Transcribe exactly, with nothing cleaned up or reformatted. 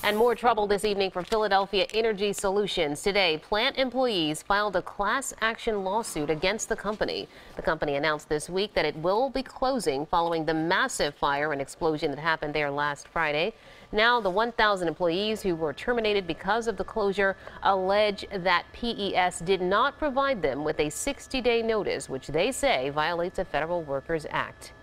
And more trouble this evening for Philadelphia Energy Solutions. Today, plant employees filed a class action lawsuit against the company. The company announced this week that it will be closing following the massive fire and explosion that happened there last Friday. Now, the one thousand employees who were terminated because of the closure allege that P E S did not provide them with a sixty day notice, which they say violates the Federal Workers Act.